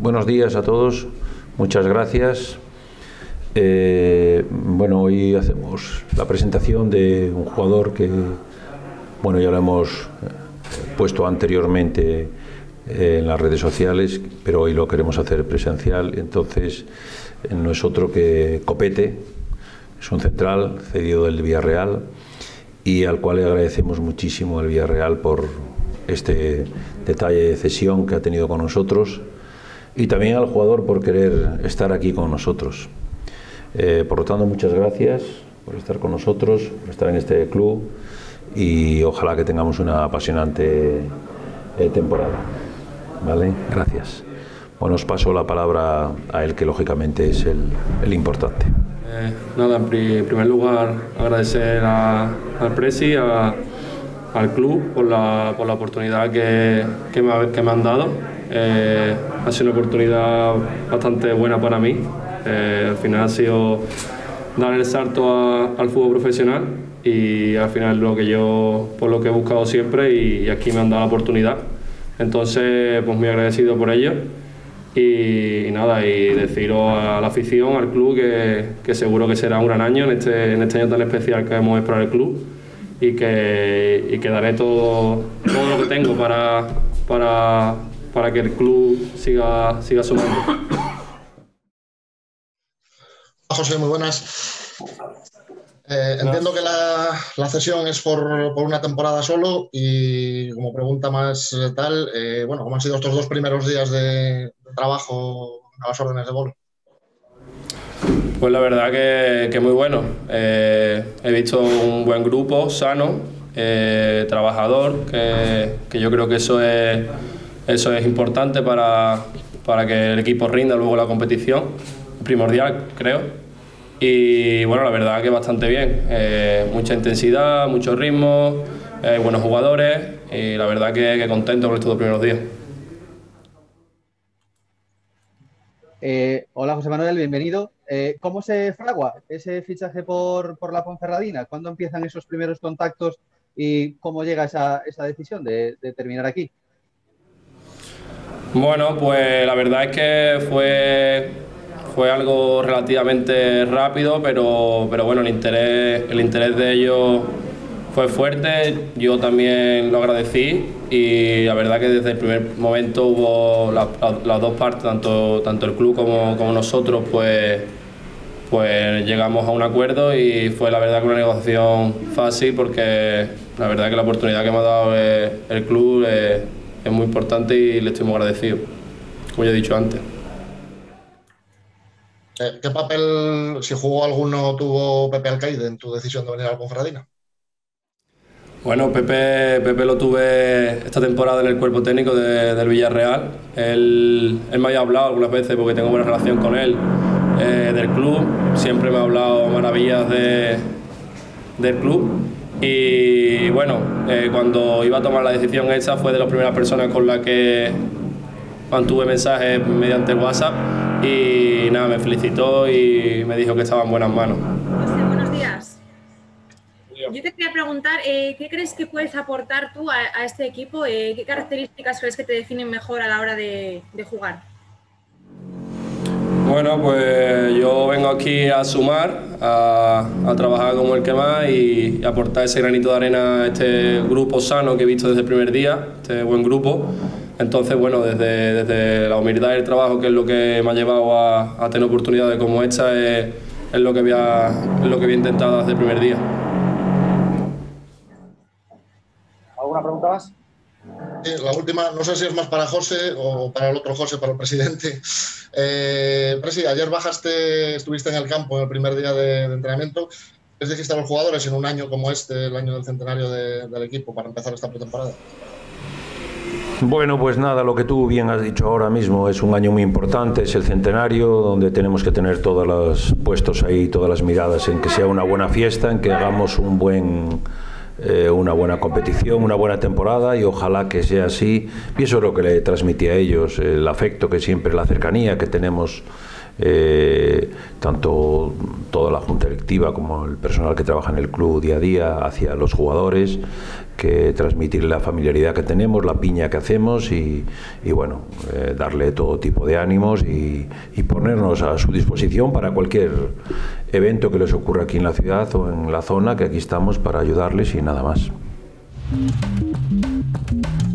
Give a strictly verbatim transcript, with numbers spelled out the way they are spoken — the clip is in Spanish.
buenos días a todos, muchas gracias. Eh, bueno, hoy hacemos la presentación de un jugador que, bueno, ya lo hemos puesto anteriormente en las redes sociales, pero hoy lo queremos hacer presencial. Entonces, no es otro que Copete, es un central cedido del Villarreal y al cual le agradecemos muchísimo al Villarreal por este detalle de cesión que ha tenido con nosotros, y también al jugador por querer estar aquí con nosotros. Eh, por lo tanto, muchas gracias por estar con nosotros, por estar en este club, y ojalá que tengamos una apasionante eh, temporada. ¿Vale? Gracias. Bueno, os paso la palabra a él, que lógicamente es el, el importante. Eh, nada, en, pri en primer lugar agradecer a, al Presi, a, al club por la, por la oportunidad que, que, me, que me han dado. Eh, ha sido una oportunidad bastante buena para mí. Eh, al final ha sido dar el salto a, al fútbol profesional, y al final lo que yo, por lo que he buscado siempre, y, y aquí me han dado la oportunidad. Entonces, pues muy agradecido por ello. Y, y nada, y deciros a la afición, al club, que, que seguro que será un gran año en este, en este año tan especial que hemos para el club, y que, y que daré todo, todo lo que tengo para, para, para que el club siga, siga sumando. José, muy buenas. Eh, entiendo que la, la cesión es por, por una temporada solo, y como pregunta más eh, tal, eh, bueno, ¿cómo han sido estos dos primeros días de, de trabajo a las órdenes de Bolo? Pues la verdad que, que muy bueno. Eh, he visto un buen grupo, sano, eh, trabajador, que, que yo creo que eso es, eso es importante para, para que el equipo rinda luego la competición, primordial, creo. Y bueno, la verdad que bastante bien, eh, mucha intensidad, mucho ritmo, eh, buenos jugadores, y la verdad que, que contento con estos dos primeros días. Eh, hola José Manuel, bienvenido. Eh, ¿Cómo se fragua ese fichaje por, por la Ponferradina? ¿Cuándo empiezan esos primeros contactos y cómo llega esa, esa decisión de, de terminar aquí? Bueno, pues la verdad es que fue... Fue algo relativamente rápido, pero, pero bueno, el interés, el interés de ellos fue fuerte, yo también lo agradecí, y la verdad que desde el primer momento hubo la, la, las dos partes, tanto, tanto el club como, como nosotros, pues, pues llegamos a un acuerdo, y fue la verdad que una negociación fácil, porque la verdad que la oportunidad que me ha dado el, el club es, es muy importante, y le estoy muy agradecido, como ya he dicho antes. ¿Qué papel, si jugó alguno, tuvo Pepe Alcaide en tu decisión de venir a la Ponferradina? Bueno, Pepe, Pepe lo tuve esta temporada en el cuerpo técnico de, del Villarreal. Él, él me había hablado algunas veces, porque tengo buena relación con él, eh, del club. Siempre me ha hablado maravillas de, del club. Y bueno, eh, cuando iba a tomar la decisión esa, fue de las primeras personas con las que mantuve mensajes mediante WhatsApp. Y nada, me felicitó y me dijo que estaba en buenas manos. José, buenos días. Yo te quería preguntar, eh, ¿qué crees que puedes aportar tú a, a este equipo? Eh, ¿Qué características crees que te definen mejor a la hora de, de jugar? Bueno, pues yo vengo aquí a sumar, a, a trabajar como el que más, y, y aportar ese granito de arena a este grupo sano que he visto desde el primer día, este buen grupo. Entonces, bueno, desde, desde la humildad y el trabajo, que es lo que me ha llevado a, a tener oportunidades como esta, es, es, lo que voy a, es lo que voy a intentar desde el primer día. ¿Alguna pregunta más? Sí, la última, no sé si es más para José o para el otro José, para el presidente. Eh, Presi, ayer bajaste, estuviste en el campo en el primer día de, de entrenamiento. ¿Qué les dijiste a los jugadores en un año como este, el año del centenario de, del equipo, para empezar esta pretemporada? Bueno, pues nada, lo que tú bien has dicho ahora mismo, es un año muy importante, es el centenario, donde tenemos que tener todos los puestos ahí, todas las miradas en que sea una buena fiesta, en que hagamos un buen, eh, una buena competición, una buena temporada, y ojalá que sea así. Y eso es lo que le transmití a ellos, el afecto que siempre, la cercanía que tenemos eh, tanto toda la junta directiva como el personal que trabaja en el club día a día hacia los jugadores, que transmitir la familiaridad que tenemos, la piña que hacemos y, y bueno, eh, darle todo tipo de ánimos y, y ponernos a su disposición para cualquier evento que les ocurra aquí en la ciudad o en la zona, que aquí estamos para ayudarles y nada más.